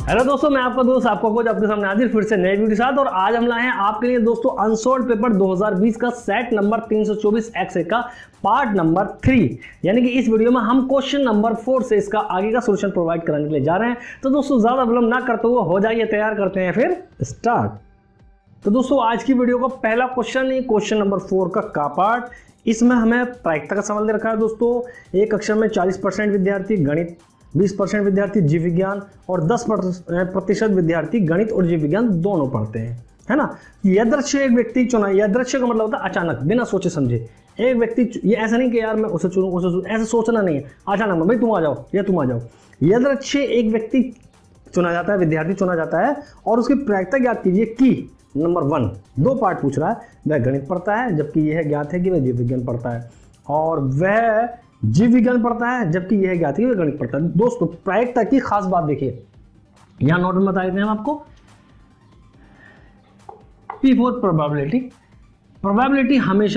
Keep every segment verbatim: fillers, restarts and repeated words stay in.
Hello दोस्तों, मैं आपका दोस्त आपका कोच आपके सामने हाजिर फिर से नए वीडियो के साथ। और आज हम लाए हैं आपके लिए दोस्तों अनसोल्ड पेपर दो हज़ार बीस का सेट नंबर तीन सौ चौबीस एक्स का पार्ट नंबर थ्री। यानी कि इस वीडियो में हम क्वेश्चन नंबर फोर से इसका आगे का सॉल्यूशन प्रोवाइड कराने के लिए जा रहे हैं। तो दोस्तों ज्यादा विलंब ना करते हुए हो जाइए तैयार, करते हैं फिर स्टार्ट। तो दोस्तों आज की वीडियो का पहला क्वेश्चन है क्वेश्चन नंबर फोर का का पार्ट। इसमें हमें प्रायिकता का सवाल दे रखा है दोस्तों। एक कक्षा में चालीस परसेंट विद्यार्थी गणित, बीस परसेंट विद्यार्थी जीव विज्ञान और दस प्रतिशत विद्यार्थी गणित और जीव विज्ञान दोनों पढ़ते हैं, है ना। यादृच्छिक एक व्यक्ति चुना, यादृच्छिक का मतलब होता है अचानक, बिना सोचे समझे एक व्यक्ति। ये ऐसा नहीं कि यार मैं उसे चुनूं उसे चुनूं, ऐसा सोचना नहीं है। अचानक भाई तुम आ जाओ या तुम आ जाओ। यादृच्छिक एक व्यक्ति चुना जाता है, विद्यार्थी चुना जाता है और उसकी प्रायिकता ज्ञात कीजिए कि नंबर वन, दो पार्ट पूछ रहा है, वह गणित पढ़ता है जबकि यह ज्ञात है कि वह जीव विज्ञान पढ़ता है, और वह जीव विज्ञान पढ़ता है जबकि यह ज्ञात है कि वह गणित पढ़ता है। दोस्तों प्रायिकता की खास बात देखिए, यहां नोट में बता देते हैं हम आपको। पी फोर प्रोबेबिलिटी, प्रोबेबिलिटी हमेशा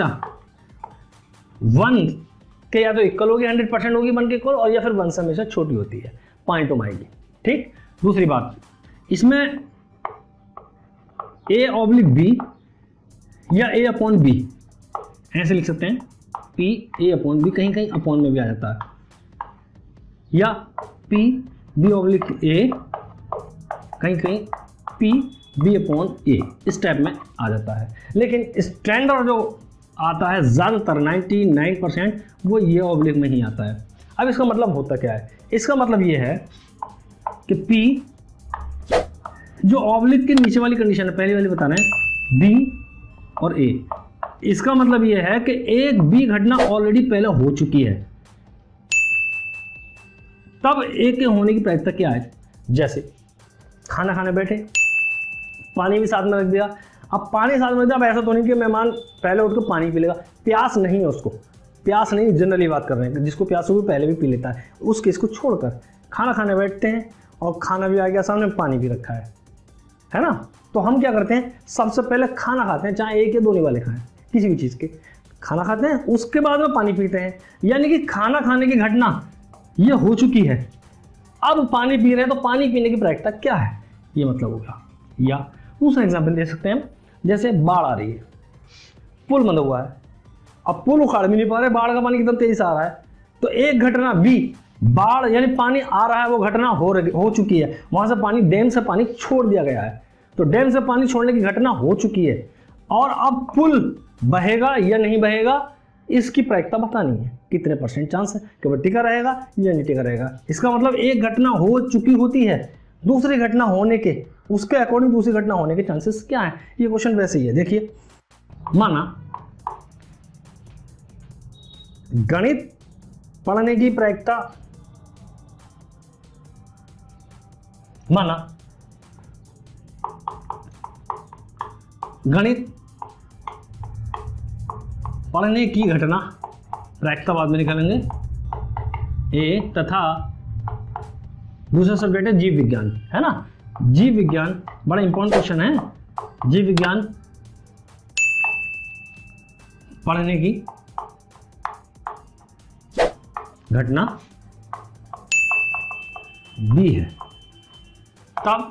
वन के या तो इक्वल होगी, हंड्रेड परसेंट होगी वन के इक्वल, और या फिर वन से हमेशा छोटी होती है, पॉइंट में आएगी। ठीक, दूसरी बात इसमें ए ऑब्लिक बी या ए अपॉन बी ऐसे लिख सकते हैं। पी ए अपॉन बी, कहीं कहीं अपॉन में भी आ जाता है, या पी बी ऑब्लिक ए, कहीं कहीं पी बी अपॉन ए, इस टाइप में आ जाता है। लेकिन स्टैंडर्ड जो आता है ज़्यादातर निन्यानवे परसेंट वो ये ऑब्लिक में ही आता है। अब इसका मतलब होता क्या है? इसका मतलब ये है कि पी जो ऑब्लिक के नीचे वाली कंडीशन है, पहली वाली बताना है, बी और ए, इसका मतलब यह है कि एक बी घटना ऑलरेडी पहले हो चुकी है, तब ए के होने की प्रायिकता क्या है? जैसे खाना खाने बैठे, पानी भी साथ में रख दिया। अब पानी साथ में रख दिया, अब ऐसा तो नहीं कि मेहमान पहले उठ के पानी पी लेगा, प्यास नहीं है उसको, प्यास नहीं, जनरली बात कर रहे हैं, जिसको प्यास होगी पहले भी पी लेता है, उस केस को छोड़कर खाना खाने बैठते हैं और खाना भी आ गया सामने, पानी भी रखा है, है ना। तो हम क्या करते हैं, सबसे पहले खाना खाते हैं, चाहे एक या दो वाले खाएं, किसी भी चीज के खाना खाते हैं, उसके बाद में पानी पीते हैं। यानी कि खाना खाने की घटना ये हो चुकी है, अब पानी पी रहे हैं, तो पानी पीने की प्रायिकता क्या है, ये मतलब होगा। या दूसरा एग्जाम्पल दे सकते हैं, जैसे बाढ़ आ रही है, पुल बंधा हुआ है, अब पुल उखाड़ भी नहीं पा रहे, बाढ़ का पानी एकदम तेजी से आ रहा है, तो एक घटना बी, बाढ़ यानी पानी आ रहा है, वो घटना हो रही हो चुकी है, वहां से पानी, डैम से पानी छोड़ दिया गया है, तो डैम से पानी छोड़ने की घटना हो चुकी है, और अब पुल बहेगा या नहीं बहेगा, इसकी प्रायिकता बतानी है, कितने परसेंट चांस है कि वह टिका रहेगा या नहीं टिका रहेगा। इसका मतलब एक घटना हो चुकी होती है, दूसरी घटना होने के, उसके अकॉर्डिंग दूसरी घटना होने के चांसेस क्या है। ये क्वेश्चन वैसे ही है। देखिए, माना गणित पढ़ने की प्रायिकता, माना गणित पढ़ने की घटना, प्रायिकता बाद में निकालेंगे, ए तथा दूसरा सब्जेक्ट है जीव विज्ञान, है ना। जीव विज्ञान बड़ा इंपॉर्टेंट क्वेश्चन है। जीव विज्ञान पढ़ने की घटना बी है, तब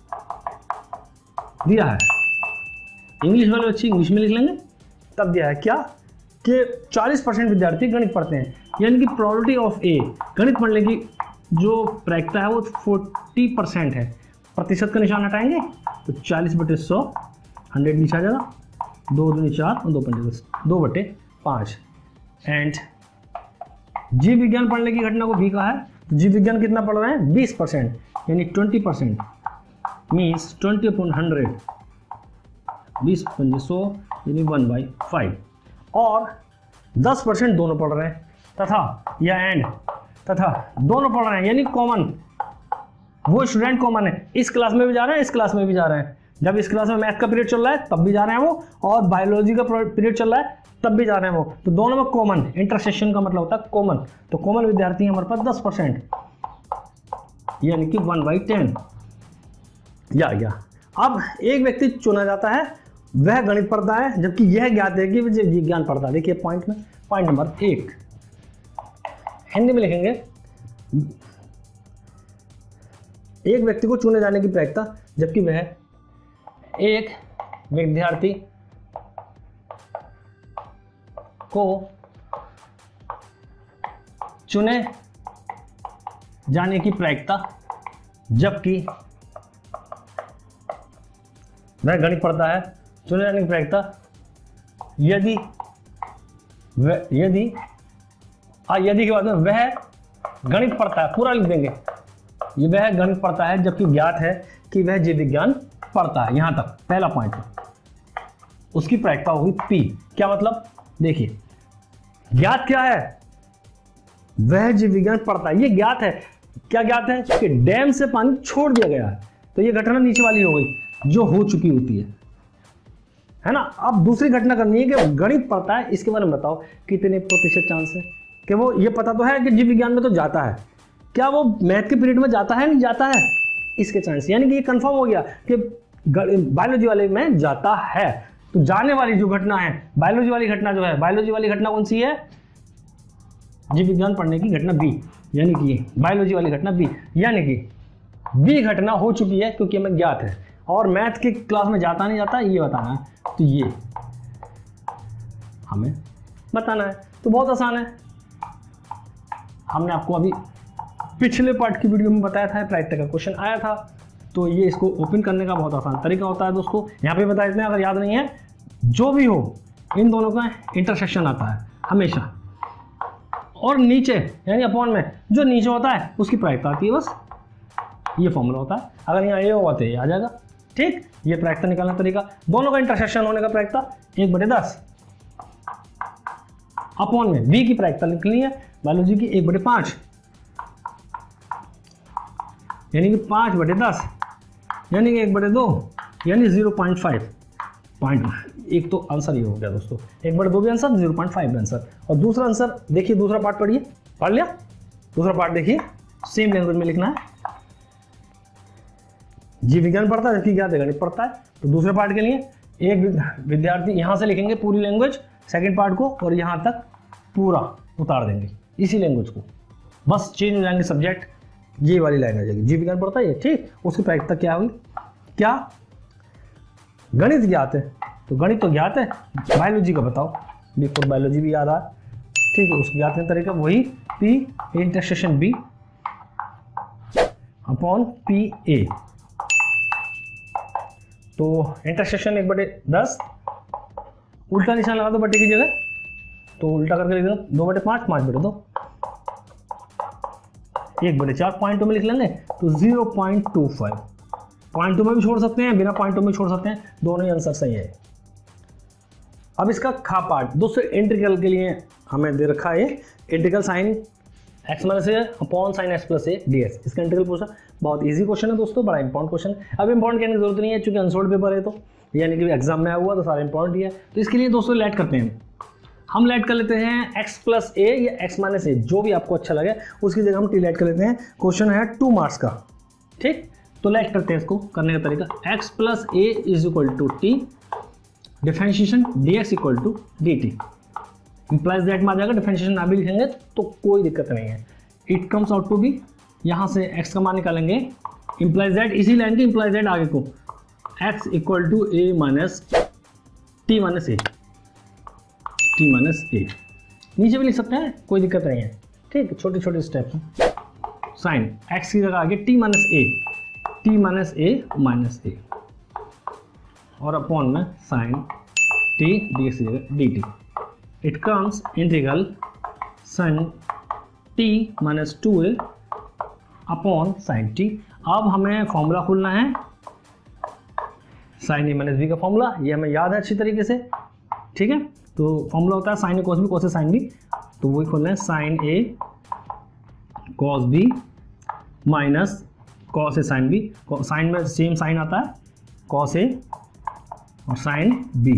दिया है, इंग्लिश वाले बच्चे इंग्लिश में लिख लेंगे, तब दिया है क्या कि चालीस परसेंट विद्यार्थी गणित पढ़ते हैं, यानी कि प्रोबेबिलिटी ऑफ ए, गणित पढ़ने की जो प्रायिकता है वो चालीस परसेंट है। प्रतिशत का निशान हटाएंगे तो चालीस बटे सौ, हंड्रेड नीचे आ जाएगा, दो दूनी चार और दो पंजे दस, दो बटे पाँच। एंड जीव विज्ञान पढ़ने की घटना को बी कहा है, तो जीव विज्ञान कितना पढ़ रहे हैं, बीस परसेंट, यानी twenty percent means twenty upon hundred, बीस पंजे सौ, यानी वन बाई फाइव, और दस परसेंट दोनों पढ़ रहे हैं, तथा या एंड तथा दोनों पढ़ रहे हैं, यानी कॉमन, वो स्टूडेंट कॉमन है, इस क्लास में भी जा रहे हैं, इस क्लास में भी जा रहे हैं। जब इस क्लास में मैथ का पीरियड चल रहा है तब भी जा रहे हैं वो, और बायोलॉजी का पीरियड चल रहा है तब भी जा रहे हैं वो, तो दोनों में कॉमन, इंटरसेक्शन का मतलब होता है कॉमन, तो कॉमन विद्यार्थी हमारे पास दस परसेंट, यानी कि वन बाई टेन या गया। अब एक व्यक्ति चुना जाता है, वह गणित पढ़ता है जबकि यह ज्ञात है कि वह विज्ञान पढ़ता है। देखिए पॉइंट में, पॉइंट नंबर एक, हिंदी में लिखेंगे एक व्यक्ति को चुने जाने की प्रायिकता जबकि वह एक विद्यार्थी को चुने जाने की प्रायिकता जबकि वह गणित पढ़ता है, चुने जाने की प्रायिकता यदि वह यदि आ, यदि के बाद में वह गणित पढ़ता है, पूरा लिख देंगे, ये वह गणित पढ़ता है जबकि ज्ञात है कि वह जीव विज्ञान पढ़ता है। यहां तक पहला पॉइंट, उसकी प्रायिकता होगी पी। क्या मतलब, देखिए ज्ञात क्या है, वह जीव विज्ञान पढ़ता है, ये ज्ञात है। क्या ज्ञात है कि डैम से पानी छोड़ दिया गया है, तो ये घटना नीचे वाली हो गई जो हो चुकी होती है, है ना। अब दूसरी घटना करनी है कि गणित पढ़ता है, इसके बारे में बताओ कितने प्रतिशत चांस है कि वो, ये पता तो है कि जीव विज्ञान में तो जाता है, क्या वो मैथ के पीरियड में जाता है, नहीं जाता है, इसके चांस, यानी कि ये कंफर्म हो गया कि बायोलॉजी वाले में जाता है। तो जाने वाली जो घटना है, बायोलॉजी वाली घटना जो है, बायोलॉजी वाली घटना कौन सी है, जीव विज्ञान पढ़ने की घटना बी, यानी कि बायोलॉजी वाली घटना बी, यानी कि बी घटना हो चुकी है क्योंकि हमें ज्ञात है। और मैथ की क्लास में जाता नहीं जाता ये बताना है, तो ये हमें बताना है। तो बहुत आसान है, हमने आपको अभी पिछले पार्ट की वीडियो में बताया था, प्रायिकता का क्वेश्चन आया था, तो ये इसको ओपन करने का बहुत आसान तरीका होता है दोस्तों। यहाँ पे बता देते हैं, अगर याद नहीं है, जो भी हो इन दोनों का इंटरसेक्शन आता है हमेशा, और नीचे यानी अपॉन में जो नीचे होता है उसकी प्रायिकता आती है, बस ये फॉर्मूला होता है। अगर यहाँ ये होगा तो ये आ जाएगा, ठीक। ये प्रायिकता निकालने का तरीका, दोनों का इंटरसेक्शन होने का प्रायिकता एक बटे दस अपॉन में बी की प्रायिकता निकलनी है बायोलॉजी की एक बटे पांच, यानी कि पांच बटे दस, यानी कि एक बटे दो, यानी जीरो पॉइंट फाइव पॉइंट एक तो आंसर ये हो गया दोस्तों, एक बटे दो भी आंसर, जीरो पॉइंट फाइव भी आंसर। और दूसरा आंसर देखिए, दूसरा पार्ट पढ़िए, पढ़ लिया, दूसरा पार्ट देखिए, सेम लैंग्वेज में लिखना है। जीव विज्ञान पढ़ता है जबकि ज्ञात है गणित पढ़ता है। तो दूसरे पार्ट के लिए एक विद्यार्थी, यहां से लिखेंगे पूरी लैंग्वेज सेकंड पार्ट को, और यहां तक पूरा उतार देंगे इसी लैंग्वेज को, बस चेंज हो जाएंगे सब्जेक्ट, ये वाली लाइन आ जाएगी। जीव विज्ञान पढ़ता है, ठीक। उसकी प्रायिकता क्या हुई, क्या गणित ज्ञात है, तो गणित तो ज्ञात है, बायोलॉजी का बताओ, बिफोर बायोलॉजी भी याद आ, ठीक है। उसको ज्ञात तरीका वही P intersection B upon P A, तो इंटरसेक्शन एक बटे दस, उल्टा निशान लगा दो बटे की जगह, तो उल्टा करके लिख दो, दो बटे पाँच, पाँच बटे दो, एक बटे चार, पॉइंटों में लिख लेंगे तो जीरो पॉइंट टू फाइव, पॉइंटों में भी छोड़ सकते हैं, बिना पॉइंटों में छोड़ सकते हैं, दोनों ही आंसर सही है। अब इसका खा पार्ट दोस्तों, इंटीग्रल के लिए हमें दे रखा है integral sine x minus a upon sine x plus a d x, इसका इंटीग्रल पूछा, बहुत इजी क्वेश्चन है दोस्तों, बड़ा इंपॉर्टेंट क्वेश्चन। अब इंपॉर्टेंट कहने की जरूरत नहीं है क्योंकि अनसोल्ड पेपर है, तो यानी कि एग्जाम में आया हुआ तो सारा इंपॉर्टेंट ही है। तो इसके लिए दोस्तों लेट करते हैं, हम लेट कर लेते हैं एक्स प्लस ए या एक्स माइनस ए, जो भी आपको अच्छा लगे उसकी जगह हम टी लेट कर लेते हैं। क्वेश्चन है टू मार्क्स का, ठीक। तो लेट करते हैं इसको करने का तरीका, x plus a is equal to t, differentiation d x equal to d t, implies that में आ जाएगा, डिफरेंशिएशन ना भी लिखेंगे तो कोई दिक्कत नहीं है। It comes out to be, यहाँ से x का मान निकालेंगे, इंप्लाइज दैट, इसी लाइन के इंप्लाइज दैट आगे को, x equal to a minus t minus a, t minus a, नीचे भी लिख सकते हैं, कोई दिक्कत नहीं है, ठीक। छोटे छोटे स्टेप हैं। साइन x की जगह आगे t minus a, t minus a minus a, और अपॉन में साइन टी डी एक्स की जगह d t. It comes integral sine t minus two a upon sine t. अब हमें फॉर्मूला खोलना है साइन ए माइनस बी का formula, ये हमें याद है अच्छी तरीके से, ठीक है। तो फॉर्मूला होता है sine a cos b cos a sine b, तो वही खोलना है sine a cos b minus cos a sine b, sine में सेम साइन आता है, कॉस ए और साइन बी,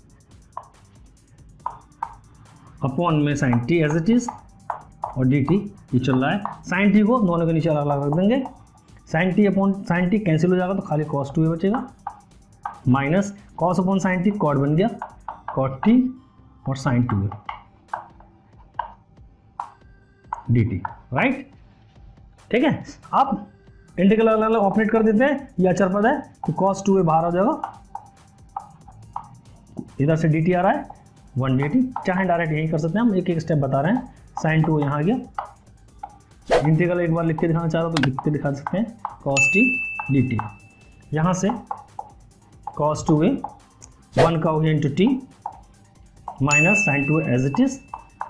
अपॉन में sine t as it is और डी टी ये चल रहा है। साइन टी को दोनों के नीचे अलग अलग रख देंगे, sine t upon sine t cancel हो जाएगा तो खाली कॉस टू बचेगा, minus cos upon sine t cot बन गया, कॉट टी और sine two d t, right, ठीक है। अब इंटीग्रल अलग अलग ऑपरेट कर देते हैं, ये अचर पद है तो कॉस टू ए बाहर आ जाएगा, इधर से डी टी आ रहा है वन डी टी, चाहे डायरेक्ट यही कर सकते हैं, हम एक एक स्टेप बता रहे हैं। साइन टू यहाँ आ गया, इंटीग्रल एक बार लिख के दिखाना चाह रहा हूँ तो लिख के दिखा सकते हैं, कॉस टी डी टी, यहाँ से कॉस टू ए वन का हो गया into t minus sine two as it is,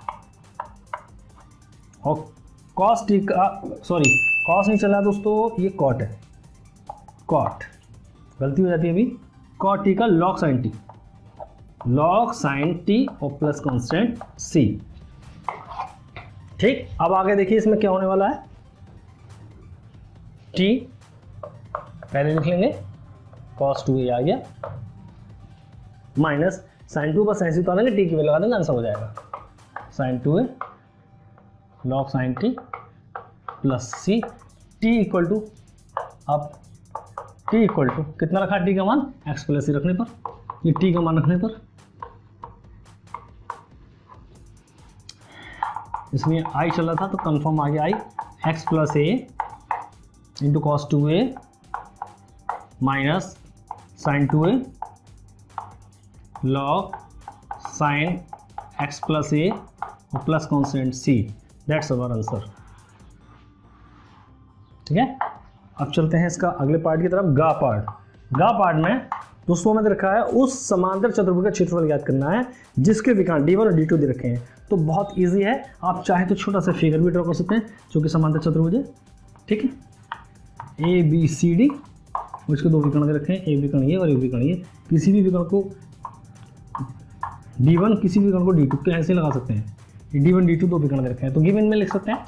और कॉस टी का सॉरी कॉस नहीं चला दोस्तों, ये कॉट है, कॉट गलती हो जाती है अभी, कॉट टी का log sine t, log sine t और प्लस कांस्टेंट सी। ठीक, अब आगे देखिए इसमें क्या होने वाला है, टी पहले लिख लेंगे कॉस टू ए आ गया माइनस साइन टू का साइन सी उतारेंगे, टी की वैल्यू लगा देंगे, आंसर हो जाएगा sine two a log sine t plus c, t equal to, अब टी इक्वल टू कितना रखा टी का मान, एक्स प्लस सी रखने पर, ये टी का मान रखने पर, इसमें आई चल रहा था तो कंफर्म आ गया I, x plus a into cos two a minus sine two a log sine x plus a और plus constant c, that's our answer. ठीक है, अब चलते हैं इसका अगले पार्ट की तरफ, गा पार्ट। गा पार्ट में दोस्तों में रखा है उस समांतर चतुर्भुज का क्षेत्रफल ज्ञात करना है जिसके विकर्ण डी वन और डी टू दे रखे हैं। तो बहुत इजी है, आप चाहे तो छोटा सा फिगर भी ड्रॉ कर सकते हैं जो कि समांतर चतुर्भुज है। ठीक है, ए बी सी डी, उसके दो विकर्ण दे रखे हैं, एक विकर्ण ये और एक विकर्ण ये, किसी भी विकर्ण को डी वन किसी भी विकर्ण को डी टू के ऐसे लगा सकते हैं, डी वन डी टू दो विकर्ण दे रखे हैं। तो गिवन में लिख सकते हैं,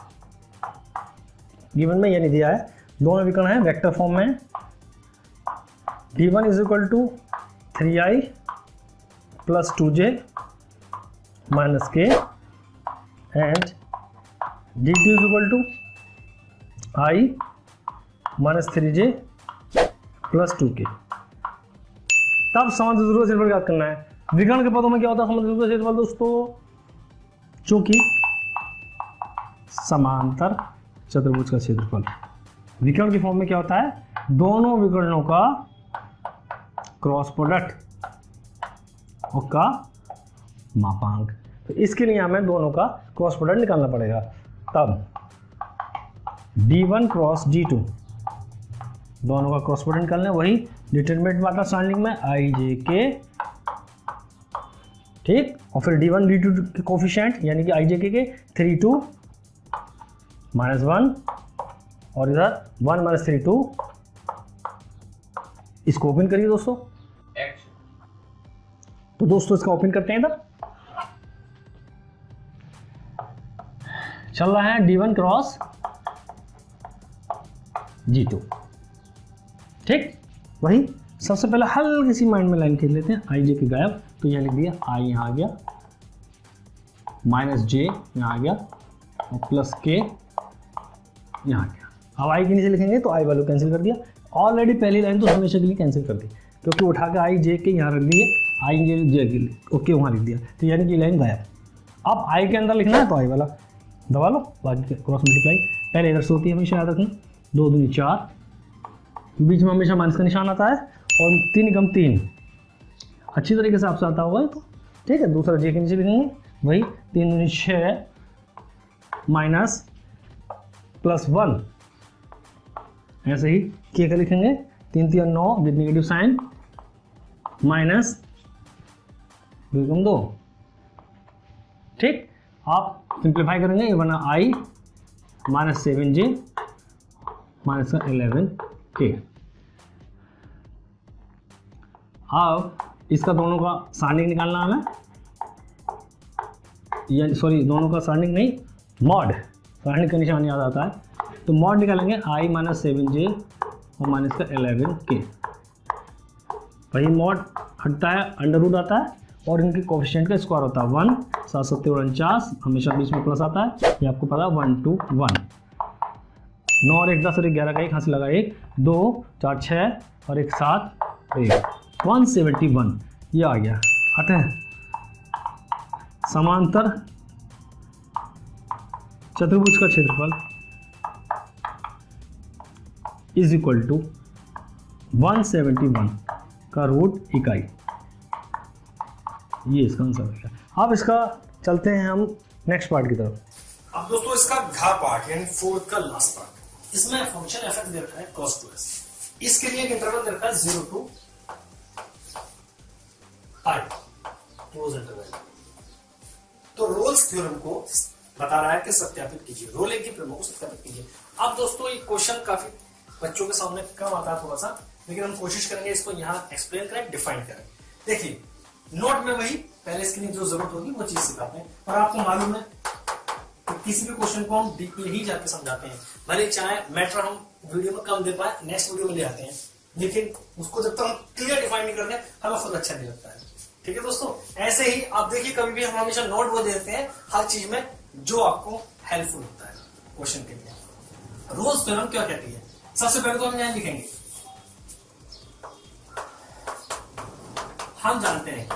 गिवन में ये नहीं दिया है, दोनों विकर्ण है वेक्टर फॉर्म में, d one is equal to three i plus two j minus k and d two is equal to i minus three j plus two k. तब समांतर चतुर्भुज का क्षेत्रफल ज्ञात करना है। विकर्ण के पदों में क्या होता है समांतर चतुर्भुज का क्षेत्रफल दोस्तों, चूंकि समांतर चतुर्भुज का क्षेत्रफल, विकर्ण की फॉर्म में क्या होता है, दोनों विकर्णों का क्रॉस प्रोडक्ट और का मापांक। तो इसके लिए हमें दोनों का क्रॉस प्रोडक्ट निकालना पड़ेगा। तब d one cross d two दोनों का क्रॉस प्रोडक्ट निकालना है, वही डिटरमिनेंट वाला स्टैंडिंग में आई जे के, ठीक, और फिर डी वन डी टू के कोफिशिएंट यानी कि आई जे के के थ्री टू माइनस वन और इधर वन माइनस थ्री टू, इसको ओपन करिए दोस्तों। तो दोस्तों इसका ओपन करते हैं, इधर चल रहा है d one cross d two. ठीक, वही सबसे पहले हल्की सी माइंड में लाइन खींच लेते हैं, आई जे के गायब, तो यहां लिख दिया आई यहां आ गया, माइनस जे यहां आ गया और प्लस के यहां आ गया। अब आई के नीचे लिखेंगे तो आई वैल्यू कैंसिल कर दिया, ऑलरेडी पहली लाइन तो हमेशा के लिए कैंसिल कर दी क्योंकि उठा के आई जे के यहाँ रख दिए, आई जे जे के ओके वहाँ लिख दिया, तो यानी कि लाइन गायब। अब आई के अंदर लिखना है तो आई वाला दबा लो, बाकी क्रॉस मल्टीप्लाई पहले इधर से होती है, हमेशा याद रखना, दो दूनी चार, बीच में हमेशा माइनस का निशान आता है और तीन कम तीन, अच्छी तरीके से आपसे आता होगा तो ठीक है। दूसरा जे के नीचे लिखेंगे वही, तीन दूनी छः माइनस प्लस वन, ऐसे ही के का लिखेंगे, तीन तीन नौ विद नेगेटिव साइन माइनस दो कम दो। ठीक, आप सिंप्लीफाई करेंगे, ये बना i minus seven j minus eleven k. अब इसका दोनों का सारणिक निकालना हमें, या सॉरी दोनों का सारणिक नहीं, मॉड, सारणिक का निशान याद आता है तो मॉड निकालेंगे, आई माइनस सेवन जे और माइनस का इलेवन के। वही मॉड हटता है, अंडर रूट आता है और इनके कोफिशिएंट का स्क्वायर होता है वन, सात सत्तर उनचास, हमेशा बीच में प्लस आता है, ये आपको पता है वन टू वन, नौ और एक दस और एक ग्यारह का एक हाथ लगा, एक दो चार छः और एक सात एक, वन सेवेंटी वन, ये आ गया। आते हैं समांतर चतुर्भुज का क्षेत्रफल, is equal to one seventy one का रूट इकाई। ये इसका आंसर है। अब इसका चलते हैं हम नेक्स्ट पार्ट की तरफ। अब दोस्तों इसका घा पार्ट यानी फोर्थ का लास्ट पार्ट, इसमें फंक्शन एफ एक्स दे रखा है cos टू एस, इसके लिए एक इंटरवल दे रखा है zero to pi close interval. तो रोल्स थ्योरम को बता रहा है कि सत्यापित कीजिए, रोल एक की प्रमेय को सत्यापित कीजिए। अब दोस्तों ये क्वेश्चन काफी बच्चों के सामने कम आता है थोड़ा सा, लेकिन हम कोशिश करेंगे इसको यहाँ एक्सप्लेन करें, डिफाइन करें। देखिए नोट में वही पहले इसके लिए जो जरूरत होगी वो चीज सिखाते हैं, और आपको मालूम है कि किसी भी क्वेश्चन को हम डीपली ही जाके समझाते हैं, भले चाहे मैटर हम वीडियो में कम दे पाए, नेक्स्ट वीडियो में ले आते हैं, लेकिन उसको जब तक हम क्लियर डिफाइन नहीं करते हमें खुद अच्छा नहीं लगता है। ठीक है दोस्तों, ऐसे ही आप देखिए कभी भी हम हमेशा नोट वो देते हैं हर चीज में जो आपको हेल्पफुल होता है क्वेश्चन के लिए। रोल्स थ्योरम क्या कहती है, सबसे पहले तो हम यहां लिखेंगे, हम जानते हैं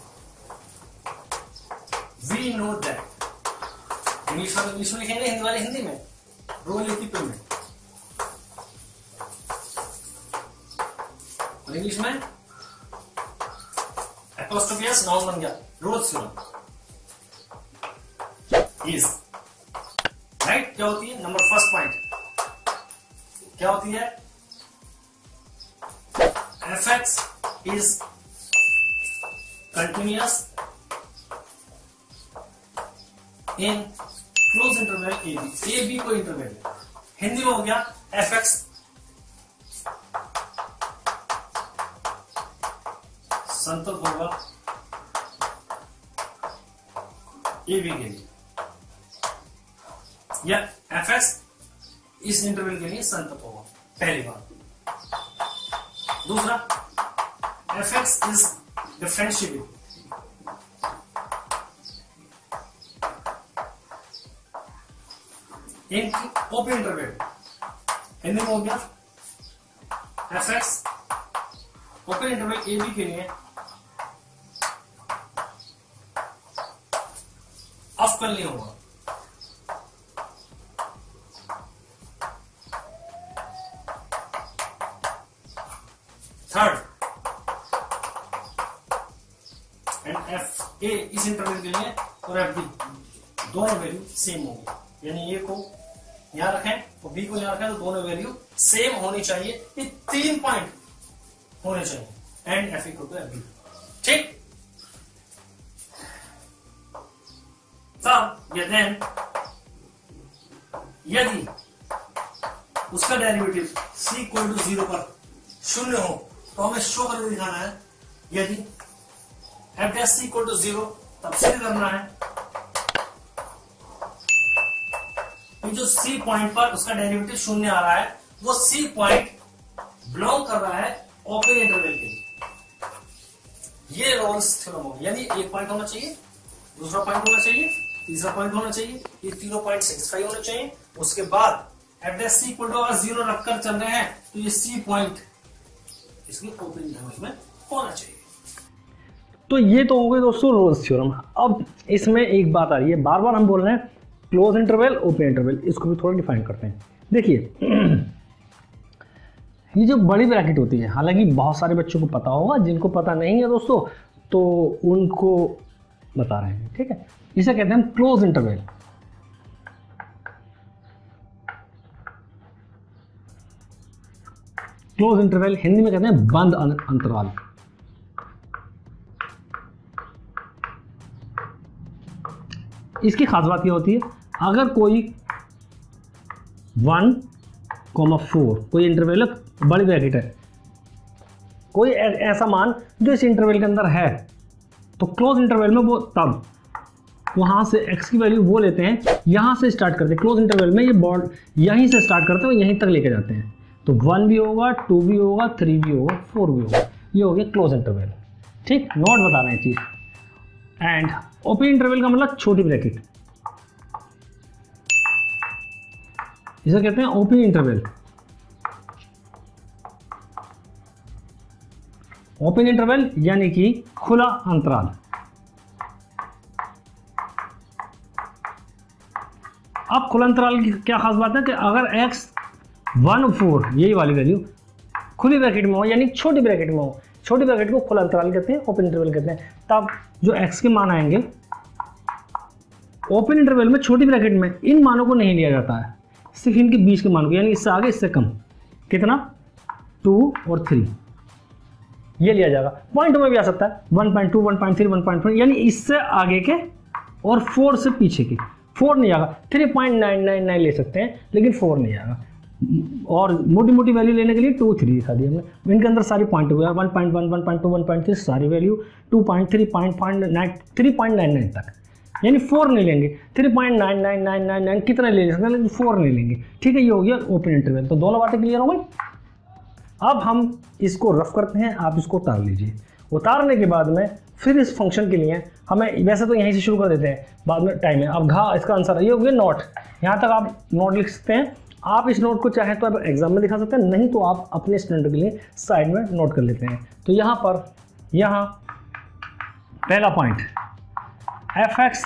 वी नो दैट, इंग्लिश वाले इंग्लिश में लिखेंगे, हिंदी वाले हिंदी में, रोल लिखी पेमेंट, और इंग्लिश में एपोस्ट्रोफी एस नाउन बन गया, रोल्स थ्योरम इज राइट। क्या होती है, नंबर फर्स्ट पॉइंट क्या होती है, f x is continuous in close interval a b, a b को इंटरवल, हिंदी में हो गया एफ एक्स संतुलित होगा ए बी के लिए, या एफ एक्स इस इंटरवल के लिए संतुलित होगा, पहली बात। दूसरा, f x is differentiable in open interval, Hindi में हो गया f x open interval a b के लिए अवकल नहीं होगा। थर्ड, एंड एफ ए इस इंटरवल के लिए और एफ बी दोनों वैल्यू सेम होगी, यानी ए को यहां रखें और बी को यहां रखें तो दोनों वैल्यू सेम होनी चाहिए, ये तीन पॉइंट होने चाहिए, and f equal to f b. ठीक, तब या देन यदि उसका derivative c equal to zero पर शून्य हो तो हमें शो करके दिखाना है, यदि f dash c equal to zero तब सिद्ध करना है कि जो सी पॉइंट पर उसका डेरिवेटिव शून्य आ रहा है वो सी पॉइंट बिलोंग कर रहा है ओपन इंटरवल के लिए। ये रोल्स थ्योरम होगा, यानी एक पॉइंट होना चाहिए, दूसरा पॉइंट होना चाहिए, तीसरा पॉइंट होना चाहिए, ये तीनों पॉइंट सेटिस्फाई होने चाहिए। उसके बाद f dash c equal to अगर जीरो रखकर चल रहे हैं तो ये सी पॉइंट इसके ओपन इंटरवल में होना चाहिए। तो ये तो हो गए दोस्तों रोल्स थ्योरम। अब इसमें एक बात आ रही है, बार बार हम बोल रहे हैं क्लोज इंटरवल ओपन इंटरवल, इसको भी थोड़ा डिफाइन करते हैं। देखिए ये जो बड़ी ब्रैकेट होती है, हालांकि बहुत सारे बच्चों को पता होगा, जिनको पता नहीं है दोस्तों तो उनको बता रहे हैं, ठीक है। इसे कहते हैं close interval. Close interval Hindi में कहते हैं बंद अंतराल। इसकी खास बात यह होती है, अगर कोई वन कॉमा फोर कोई इंटरवल बड़ी ब्रैकेट है, कोई ऐसा मान जो इस इंटरवल के अंदर है, तो क्लोज इंटरवल में वो तब वहां से x की वैल्यू वो लेते हैं, यहां से स्टार्ट करते हैं क्लोज इंटरवल में, ये बॉन्ड यहीं से स्टार्ट करते हैं और यहीं तक लेके जाते हैं। तो वन भी होगा, टू भी होगा, थ्री भी होगा, फोर भी होगा, ये हो गया क्लोज इंटरवल। ठीक, नोट बता रहे हैं चीज। एंड ओपन इंटरवल का मतलब छोटी ब्रैकेट, इसे कहते हैं ओपन इंटरवल। ओपन इंटरवल यानी कि खुला अंतराल। अब खुला अंतराल की क्या खास बात है कि अगर x वन फोर यही वाली वैल्यू खुली ब्रैकेट में हो यानी छोटी ब्रैकेट में हो, छोटी ब्रैकेट को खुला अंतराल कहते हैं, ओपन इंटरवल कहते हैं, तब जो x के मान आएंगे ओपन इंटरवल में छोटी ब्रैकेट में इन मानों को नहीं लिया जाता है, सिर्फ इनके बीच के मान को, यानी इससे आगे इससे कम कितना टू और थ्री ये लिया जाएगा। पॉइंट में भी आ सकता है one point two, one point three, one point four, यानी इससे आगे के और फोर से पीछे के। फोर नहीं आएगा, three point nine nine nine ले सकते हैं लेकिन फोर नहीं आएगा। और मोटी मोटी वैल्यू लेने के लिए टू थ्री दिखा दिया हमने, इनके अंदर सारी पॉइंट हुआ one point one, one point two, one point three सारी value, two point three, point point nine, three point nine nine तक, यानी फोर नहीं लेंगे। Three point nine nine nine nine nine कितना ले सकते हैं लेकिन फोर नहीं लेंगे। ठीक है, ये हो गया ओपन इंटरवल। तो दोनों बातें क्लियर हो गई। अब हम इसको रफ करते हैं, आप इसको उतार लीजिए। उतारने के बाद में फिर इस फंक्शन के लिए हमें, वैसे तो यहीं से शुरू कर देते हैं, बाद में टाइम है। अब घा इसका आंसर ये हो गया नोट, यहाँ तक आप नोट लिख सकते हैं। आप इस नोट को चाहे तो आप एग्जाम में दिखा सकते हैं, नहीं तो आप अपने स्टूडेंट के लिए साइड में नोट कर लेते हैं। तो यहाँ पर यहाँ पहला पॉइंट एफ एक्स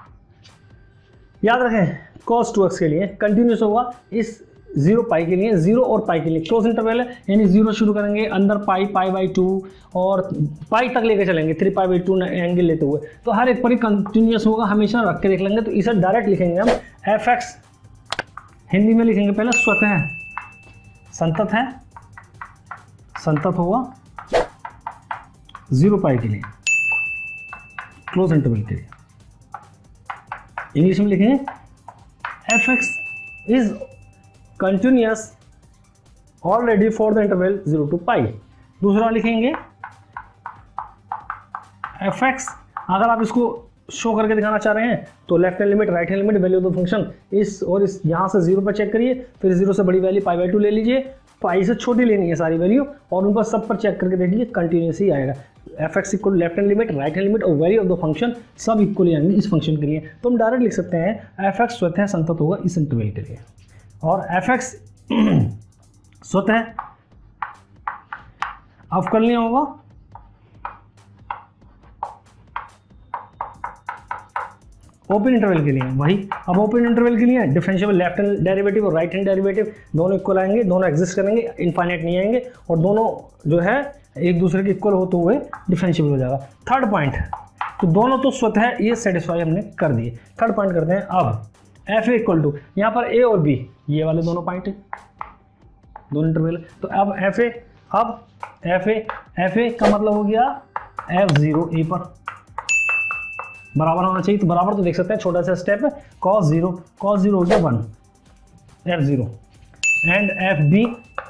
याद रखें कॉस टू एक्स के लिए कंटिन्यूस होगा, इस जीरो पाई के लिए, जीरो और पाई के लिए क्लोज इंटरवल है, यानी जीरो शुरू करेंगे अंदर पाई, पाई बाई टू और पाई तक लेके चलेंगे, three pi by two angle लेते हुए। तो हर एक पर कंटिन्यूस होगा, हमेशा रख के देख लेंगे। तो इसे डायरेक्ट लिखेंगे हम एफ एक्स, हिंदी में लिखेंगे पहले स्वतः संतत है, संतत होगा जीरो पाई के लिए क्लोज इंटरवल के लिए। इंग्लिश में लिखेंगे f x is continuous already for the interval zero to pi. दूसरा लिखेंगे एफ एक्स, अगर आप इसको शो करके दिखाना चाह रहे हैं तो left hand limit, right hand limit, value of the function इस और इस, यहाँ से जीरो पर चेक करिए, फिर जीरो से बड़ी वैल्यू पाई बाई टू ले लीजिए, पाई से छोटी लेनी है सारी वैल्यू और उन पर सब पर चेक करके देख लीजिए कंटिन्यूस ही आएगा। F x equal left hand limit, right hand limit और वैल्यू ऑफ द फंक्शन सब इक्वली आएंगे इस फंक्शन के लिए। तो हम डायरेक्ट लिख सकते हैं एफ एक्स स्वतः संतत होगा इस इंटरवल के लिए। और एफ एक्स स्वतः अवकलनीय होगा ओपन इंटरवल के लिए, वही अब ओपन इंटरवल के लिए डिफरेंशिएबल लेफ्ट हैंड डेरिवेटिव और राइट हैंड डेरिवेटिव दोनों इक्वल आएंगे, दोनों एग्जिस्ट करेंगे, इनफाइनाइट नहीं आएंगे और दोनों जो है एक दूसरे के इक्वल होते हुए डिफरेंशिएबल हो जाएगा। थर्ड पॉइंट, तो दोनों तो स्वतः ये सेटिस्फाई हमने कर दिए। थर्ड पॉइंट करते हैं अब एफ ए इक्वल टू, यहाँ पर ए और बी ये वाले दोनों पॉइंट है, दोनों इंटरवल। तो अब एफ ए, अब एफ ए एफ ए का मतलब हो गया एफ जीरो ए पर बराबर होना चाहिए। तो बराबर तो देख सकते हैं, छोटा सा स्टेप है, कॉस जीरो, कॉस जीरो हो गया one f zero and f b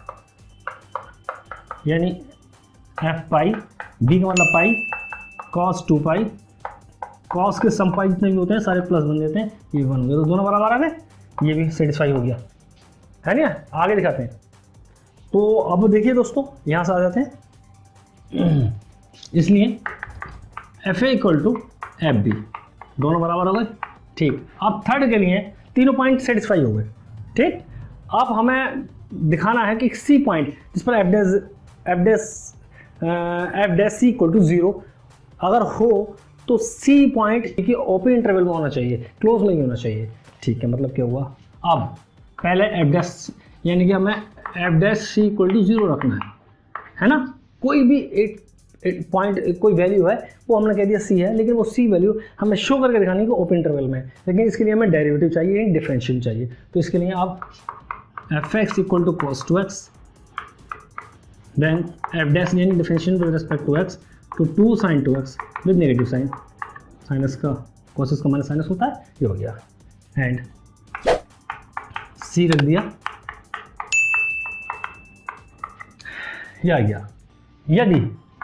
यानी एफ पाई, बी का मतलब pi, cos two pi, cos के सम पाई जितने भी होते हैं सारे प्लस बन देते हैं, ये वन हो गया। तो दोनों बराबर आ गए, ये भी सेटिस्फाई हो गया है ना। आगे दिखाते हैं। तो अब देखिए दोस्तों, यहाँ से आ जाते हैं, इसलिए f a equal to f b दोनों बराबर हो गए। ठीक, अब थर्ड के लिए तीनों पॉइंट सेटिस्फाई हो गए। ठीक, अब हमें दिखाना है कि सी पॉइंट जिस पर f dash f dash f dash c equal to zero अगर हो तो सी पॉइंट देखिए ओपन इंटरवल में होना चाहिए, क्लोज नहीं होना चाहिए। ठीक है, मतलब क्या हुआ, अब पहले एफ डैश यानी कि हमें f dash c equal to zero रखना है, है ना। कोई भी एक पॉइंट कोई वैल्यू है वो हमने कह दिया सी है, लेकिन वो सी वैल्यू हमें शो करके दिखानी है कि ओपन इंटरवल में, लेकिन इसके लिए हमें डेरिवेटिव चाहिए, डिफरेंशियल चाहिए। तो इसके लिए आप f x equal to cos two x then f dash यानी differential with respect to x तो two sine two x with negative sine, sinus का कॉसेस का माइनस साइनस होता है, ये हो गया एंड सी रख दिया, ये आ गया। यदि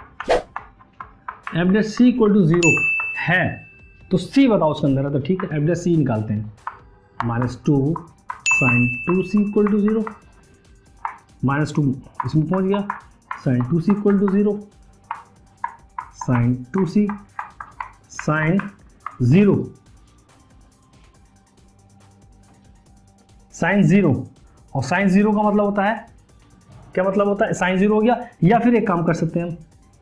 f dash c equal to zero है तो सी बताओ उसके अंदर है, तो ठीक है एफ डैश सी निकालते हैं, minus two sine two c equal to zero, minus two इसमें पहुंच गया, sine two c equal to zero, sine two c sine zero sine zero और साइन जीरो का मतलब होता है, क्या मतलब होता है, साइन जीरो हो गया। या फिर एक काम कर सकते हैं हम,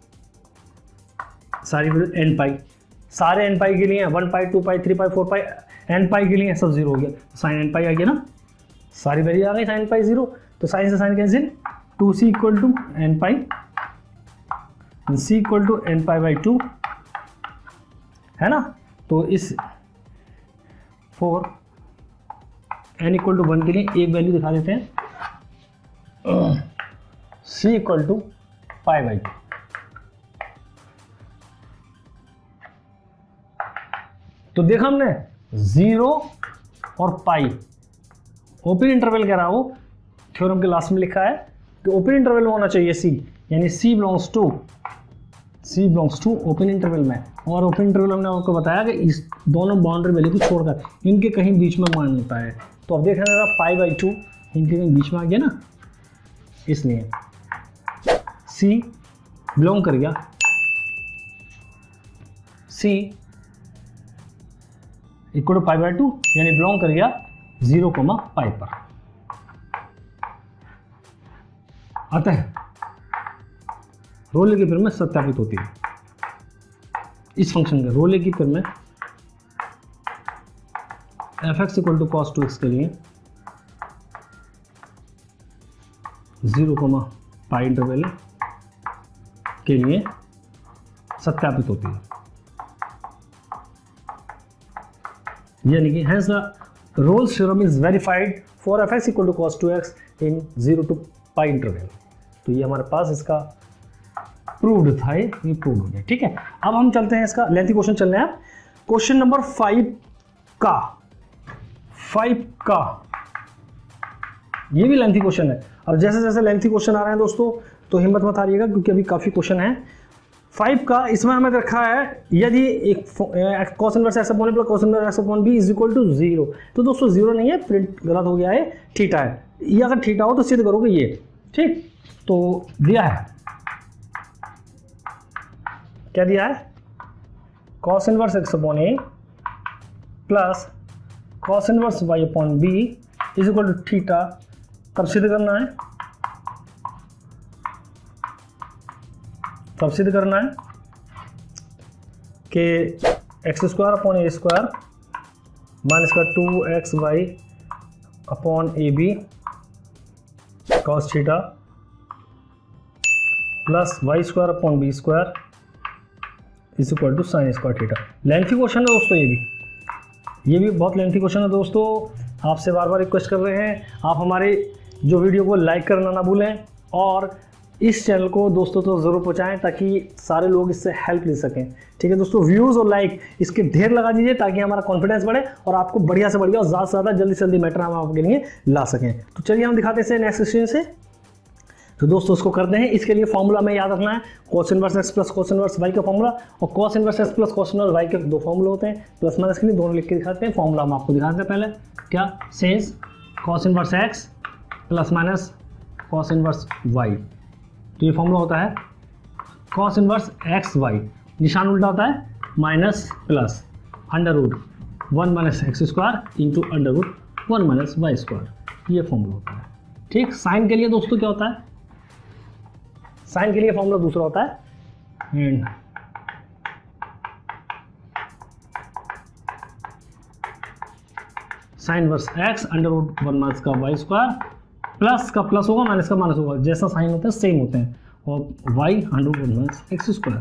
सारी वैल्यू एन पाई, सारे एन पाई के लिए one pi, two pi, three pi, four pi, n pi के लिए सब जीरो हो गया, साइन एन पाई आ गया ना, सारी वैल्यू आ गई साइन पाई जीरो। तो साइन से sine cancel, two c equal to n pi, c equal to n pi by two है ना। तो इस for n equal to one के लिए एक वैल्यू दिखा देते हैं, c equal to pi by two. तो देखा हमने जीरो और पाई ओपन इंटरवल कह रहा हो, थ्योरम के लास्ट में लिखा है कि ओपन इंटरवल में होना चाहिए सी, यानी c belongs to c belongs to open interval में। और ओपन इंटरवल हमने आपको बताया कि इस दोनों बाउंड्री वैल्यू को छोड़कर इनके कहीं बीच में मान होता है। तो अब देख रहे हैं पाई बाई टू इनके कहीं बीच में आ गया ना, इसलिए सी बिलोंग कर गया, c equal to pi by two यानी बिलोंग कर गया जीरो कोमा पाई पर। अतः रोले की प्रमेय सत्यापित होती है इस फंक्शन में। रोले की प्रमेय f x equal to cos two x के लिए जीरो कोमा पाई इंटरवल के लिए सत्यापित होती है, यानी कि hence the Rolle's theorem is verified for f(x) equal to cos two x in zero to pi interval। तो ये हमारे पास इसका प्रूव्ड था, ये प्रूव्ड हो गया। ठीक है, अब हम चलते हैं इसका लेंथी क्वेश्चन चल रहे हैं। क्वेश्चन नंबर फाइव का फाइव का ये भी लेंथी क्वेश्चन है। और जैसे जैसे लेंथी क्वेश्चन आ रहे हैं दोस्तों तो हिम्मत मत हारिएगा, क्योंकि अभी काफी क्वेश्चन है। फाइव का इसमें हमें रखा है यदि एक cos inverse x upon plus cos inverse x upon b is equal to zero. तो दोस्तों जीरो नहीं है, प्रिंट गलत हो गया है, थीटा है। ये अगर थीटा हो तो सिद्ध करोगे ये, ठीक। तो दिया है, क्या दिया है, cos inverse x upon a plus cos inverse y upon b is equal to theta. कब सिद्ध करना है, तब सिद्ध करना है कि x square upon a square minus का two x y upon a b cos theta plus y square upon b square is equal to sine square theta. Lengthy question है दोस्तों, ये भी ये भी बहुत लेंथी क्वेश्चन है दोस्तों। आपसे बार बार रिक्वेस्ट कर रहे हैं, आप हमारे जो वीडियो को लाइक करना ना भूलें और इस चैनल को दोस्तों तो ज़रूर पहुंचाएं ताकि सारे लोग इससे हेल्प ले सकें। ठीक है दोस्तों, व्यूज़ और लाइक इसके ढेर लगा दीजिए ताकि हमारा कॉन्फिडेंस बढ़े और आपको बढ़िया से बढ़िया और ज़्यादा से ज़्यादा जल्दी से जल्दी मैटर हम आपके लिए ला सकें। तो चलिए हम दिखाते हैं नेक्स्ट क्वेश्चन से। तो दोस्तों उसको करते हैं। इसके लिए फॉर्मूला में याद रखना है cos inverse x plus cos inverse y का फॉर्मूला, और cos inverse x plus cos inverse y के दो फॉर्मूले होते हैं, प्लस माइनस के लिए दोनों लिख के दिखाते हैं। फॉर्मूला हम आपको दिखाते हैं पहले, क्या sense cos inverse x plus minus cos inverse y. तो ये फॉर्मूला होता है cos इनवर्स एक्स वाई, निशान उल्टा होता है minus plus under root one minus x square into under root one minus y square, ये फॉर्मूला होता है। ठीक, साइन के लिए दोस्तों क्या होता है, साइन के लिए फॉर्मूला दूसरा होता है and sine inverse x under root one minus का वाई स्क्वायर, प्लस का प्लस होगा माइनस का माइनस होगा, जैसा साइन होता है सेम होते हैं, और y under root one minus x square,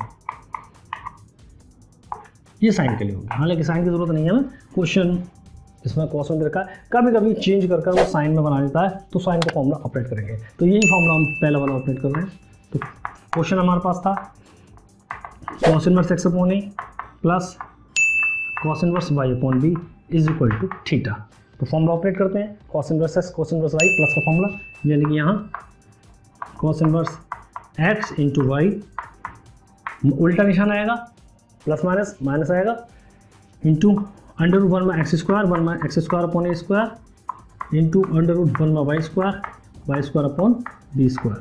ये साइन के लिए होगा। हालांकि साइन की जरूरत नहीं है, हमें क्वेश्चन इसमें कॉस में रखा है, कभी कभी चेंज कर कर वो साइन में बना देता है, तो साइन का फॉर्मूला ऑपरेट करेंगे। तो यही फॉर्मूला हम पहला वाला ऑपरेट कर रहे हैं। तो क्वेश्चन हमारे पास था cos inverse x upon a plus cos inverse y upon b is equal to theta. तो फॉर्मूला ऑपरेट करते हैं, cos inverse x cos inverse y plus का फॉर्मूला, यानी कि यहाँ cos inverse x into y, उल्टा निशान आएगा, प्लस माइनस माइनस आएगा, इंटू अंडर रूट वन में एक्स स्क्वायर वन में x square upon a square into under root one में y square y square upon b square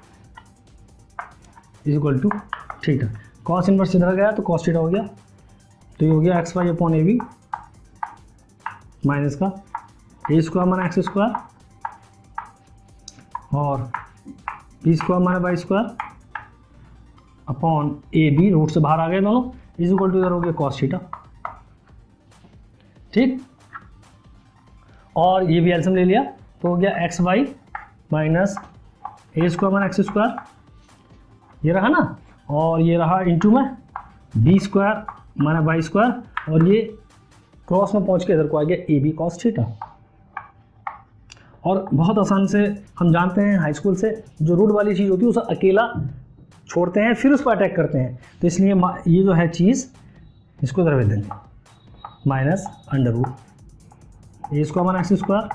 is equal to theta. Cos inverse इधर गया तो cos theta हो गया, तो ये हो गया x y upon a b minus का a square minus x square और b square minus y square upon a b, root से बाहर आ गए दोनों, इज इक्वल टू इधर हो गया कॉस थीटा। ठीक, और ये भी एलसीएम ले लिया तो हो गया x y minus a square minus x square, ये रहा ना, और ये रहा इंटू में b square minus y square, और ये क्रॉस में पहुंच के इधर को आ गया ए बी कॉस थीटा। और बहुत आसान से हम जानते हैं हाई स्कूल से, जो रूट वाली चीज़ होती है उसे अकेला छोड़ते हैं फिर उस पर अटैक करते हैं, तो इसलिए ये जो है चीज़ इसको इधर भेज देंगे, minus under root a square minus x square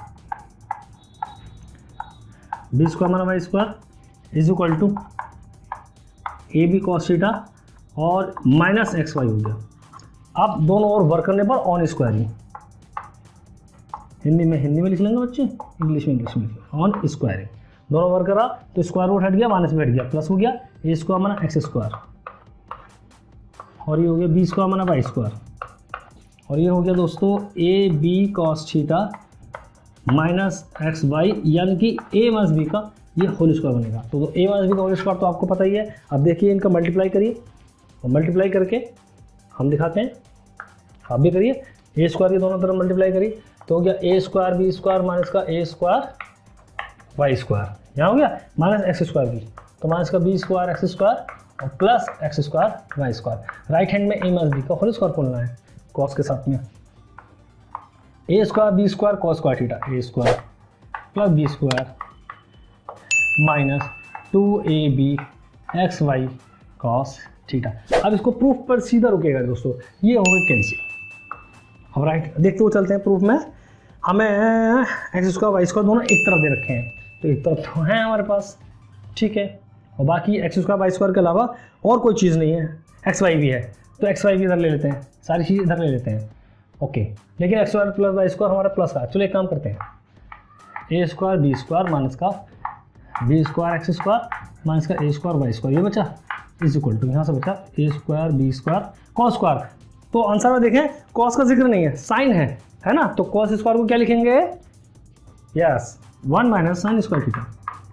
b square minus y square is equal to a b cos theta और माइनस एक्स वाई हो गया। अब दोनों ओर वर्क करने पर ऑन स्क्वायर ही, हिंदी में हिंदी में लिख लेंगे बच्चे, इंग्लिश में इंग्लिश में लिख ऑन स्क्वायरिंग, दोनों वर्क करा तो स्क्वायर रूट हट गया, माइनस में हट गया, प्लस हो गया a square minus x square, और ये हो गया b square minus y square, और ये हो गया दोस्तों a b cos theta minus x y, यानी कि ए माइनस बी का ये होल स्क्वायर बनेगा। तो ए माइनस बी का होल स्क्वायर तो आपको पता ही है। अब देखिए इनका मल्टीप्लाई करिए, और मल्टीप्लाई करके हम दिखाते हैं, आप भी करिए, ए स्क्वायर की दोनों तरफ मल्टीप्लाई करिए तो हो गया a square b square minus का ए स्क्वायर वाई स्क्वायर, यहाँ हो गया माइनस एक्स स्क्वायर बी, तो माइनस का बी स्क्वायर एक्स स्क्वायर और plus x square y square. Right hand में ए माइनस बी का होल स्क्वायर खोलना है कॉस के साथ में, a square b square cos square theta, a square plus b square minus two a b x y cos theta. अब इसको proof पर सीधा रुकेगा दोस्तों, ये हो गई कैंसिल। अब राइट देखते हुए चलते हैं प्रूफ में, हमें एक्स स्क्वायर वाई स्क्वायर दोनों एक तरफ दे रखे हैं, तो एक तरफ तो है हमारे पास, ठीक है, और बाकी एक्स स्क्वायर वाई स्क्वायर के अलावा और कोई चीज़ नहीं है, एक्स वाई भी है, तो एक्स वाई भी इधर ले लेते हैं, सारी चीज़ इधर ले लेते हैं, ओके। लेकिन x square plus y square हमारा प्लस का, चलो एक काम करते हैं, a square b square minus का b square x square minus का ए स्क्वायर वाई स्क्वायर, ये बचा इज इक्वल टू, यहाँ से बचा a square b square cos square. तो आंसर में देखें कॉस का जिक्र नहीं है, साइन है, है ना, तो कॉस स्क्वायर को क्या लिखेंगे, yes one minus sine square theta,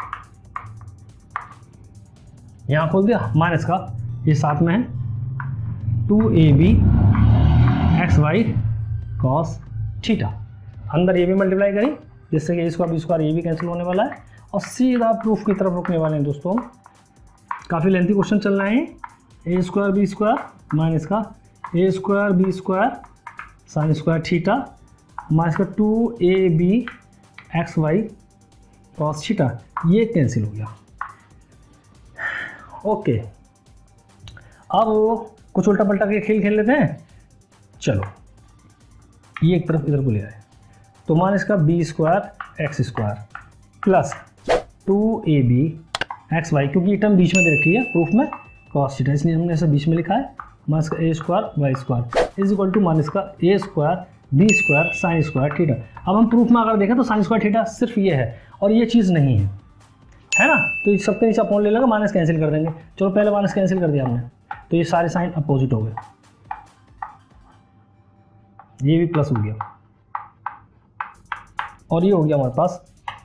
यहाँ खोल दिया माइनस का, ये साथ में है two a b x y cos theta, अंदर ये भी मल्टीप्लाई करी जिससे कि ए स्क्वायर बी स्क्वायर ये भी कैंसिल होने वाला है, और सीधा प्रूफ की तरफ रुकने वाले हैं दोस्तों। काफ़ी लेंथी क्वेश्चन चल रहा है, a square b square minus का a square b square sine square theta minus का two a b x y cos theta, ये कैंसिल हो गया, ओके। अब कुछ उल्टा पलटा के खेल खेल लेते हैं, चलो ये एक तरफ इधर को ले आए, तो माइनस का b square x square plus two a b x y, क्योंकि ये टर्म बीच में दे रखी है प्रूफ में कॉस थीटा, इसलिए हमने ऐसा बीच में लिखा है, माइनस का a square y square is equal to minus का a square b square sine square theta. अब हम प्रूफ में अगर देखें तो साइन स्क्वायर थीटा सिर्फ ये है और ये चीज़ नहीं है, है ना, तो इस सबके नीचे अपॉन ले लेगा, माइनस कैंसिल कर देंगे, चलो पहले माइनस कैंसिल कर दिया हमने, तो ये सारे साइन अपोजिट हो गए, ये भी प्लस हो गया, और ये हो गया हमारे पास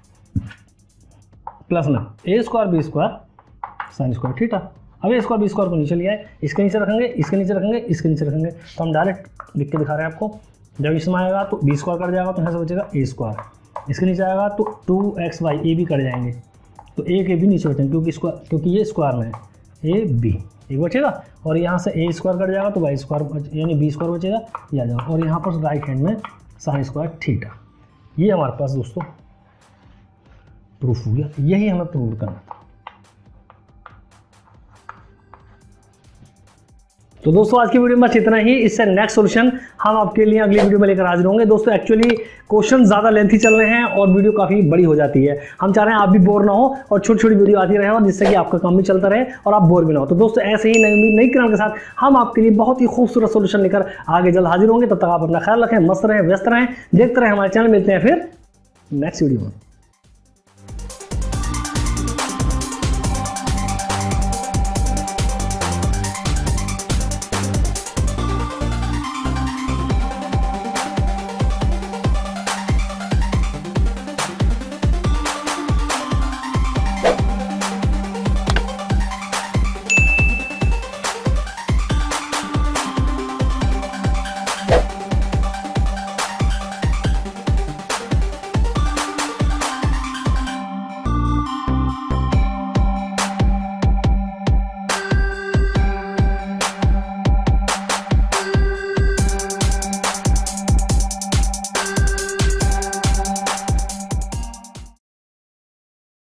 प्लस में a square b square sine square theta. अब ए स्क्वायर बी स्क्वायर को नीचे लिया है, इसके नीचे रखेंगे, इसके नीचे रखेंगे, इसके नीचे रखेंगे, तो हम डायरेक्ट लिख के दिखा रहे हैं आपको, जब इसमें आएगा तो बी स्क्वायर कर जाएगा, तो यहाँ से बचेगा ए स्क्वायर, इसके नीचे आएगा तो टू एक्स वाई ए भी कर जाएंगे, तो ए के भी नीचे बचेंगे क्योंकि स्क्वायर क्योंकि ये स्क्वायर में है, ए बी एक बचेगा, और यहाँ से ए स्क्वायर कर जाएगा तो वाई स्क्वायर यानी बी स्क्वायर बचेगा, ये आ जाएगा, और यहाँ पर राइट हैंड में साइन स्क्वायर थीटा। ये हमारे पास दोस्तों प्रूफ हो गया, यही हमें प्रूव करना था। तो दोस्तों आज की वीडियो में बस इतना ही, इससे नेक्स्ट सॉल्यूशन हम आपके लिए अगली वीडियो में लेकर हाजिर होंगे। दोस्तों एक्चुअली क्वेश्चन ज़्यादा लेंथी चल रहे हैं और वीडियो काफ़ी बड़ी हो जाती है, हम चाह रहे हैं आप भी बोर ना हो और छोटी छोटी वीडियो आती रहे और जिससे कि आपका काम भी चलता रहे और आप बोर भी ना हो। तो दोस्तों ऐसे ही नई नई किरण के साथ हम आपके लिए बहुत ही खूबसूरत सोल्यूशन लेकर आगे जल्द हाजिर होंगे। तब तक आप अपना ख्याल रखें, मस्त रहें, व्यस्त रहें, देखते रहें हमारे चैनल। मिलते हैं फिर नेक्स्ट वीडियो में।